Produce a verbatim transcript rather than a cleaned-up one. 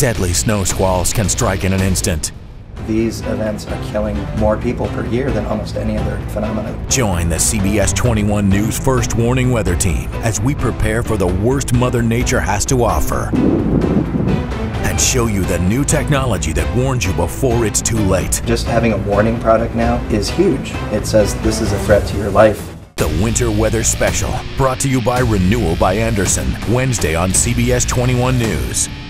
Deadly snow squalls can strike in an instant. These events are killing more people per year than almost any other phenomenon. Join the C B S twenty-one News First Warning Weather Team as we prepare for the worst Mother Nature has to offer and show you the new technology that warns you before it's too late. Just having a warning product now is huge. It says this is a threat to your life. The Winter Weather Special, brought to you by Renewal by Andersen, Wednesday on C B S twenty-one News.